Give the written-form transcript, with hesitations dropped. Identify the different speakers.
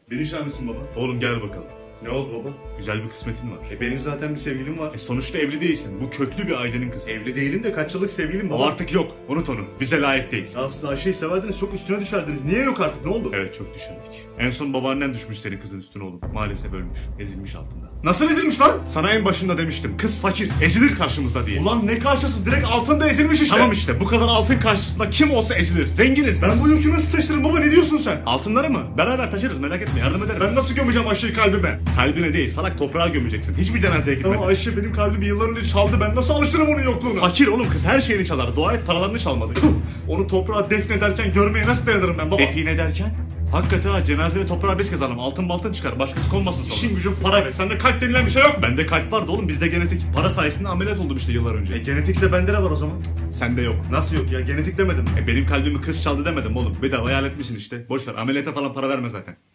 Speaker 1: Beni şahit misin baba?
Speaker 2: Oğlum gel bakalım.
Speaker 1: Ne oldu baba?
Speaker 2: Güzel bir kısmetin var.
Speaker 1: Benim zaten bir sevgilim var.
Speaker 2: Sonuçta evli değilsin. Bu köklü bir ailenin kızı.
Speaker 1: Evli değilim de kaç yıllık sevgilim
Speaker 2: O
Speaker 1: baba.
Speaker 2: artık yok. Unut onu. Bize layık değil.
Speaker 1: Aslında Ayşe'yi severdiniz, çok üstüne düşerdiniz. Niye yok artık, ne oldu?
Speaker 2: Evet, çok düşerdik. En son babaannen düşmüş senin kızın üstüne oğlum. Maalesef ölmüş. Ezilmiş altında.
Speaker 1: Nasıl ezilmiş lan?
Speaker 2: Sana en başında demiştim. Kız fakir. Ezilir karşımızda diye.
Speaker 1: Ulan ne karşısı, direkt altında ezilmiş işte.
Speaker 2: Tamam işte, bu kadar altın karşısında kim olsa ezilir. Zenginiz
Speaker 1: Ben bu yükü nasıl taşırım baba, ne diyorsun sen?
Speaker 2: Altınları mı? Beraber taşırız, merak etme, yardım ederim.
Speaker 1: Ben nasıl gömeceğim Ayşe'yi kalbime?
Speaker 2: Kalbine değil, salak toprağa gömeceksin. Hiçbir cenazeye gitmeden.
Speaker 1: Ama Ayşe benim kalbimi yıllar önce çaldı, ben nasıl alışırım onun yokluğuna?
Speaker 2: Fakir oğlum, kız her şeyini çalar. Dua et paralarını çalmadı.
Speaker 1: Onu toprağa defnederken görmeye nasıl dayanırım ben baba?
Speaker 2: Define derken? Hakikaten ha, cenazede toprağa biz kazanalım. Altın baltın çıkar, başkası konmasın sonra.
Speaker 1: İşin gücün para be, sende kalp denilen bir şey yok mu?
Speaker 2: Bende kalp vardı oğlum, bizde genetik. Para sayesinde ameliyat oldum işte yıllar önce.
Speaker 1: Genetikse bende de var o zaman.
Speaker 2: Sende yok.
Speaker 1: Nasıl yok ya, genetik demedim.
Speaker 2: Benim kalbimi kız çaldı demedim oğlum. Bedava hayal etmişsin işte. Boş ver, ameliyata falan para verme zaten.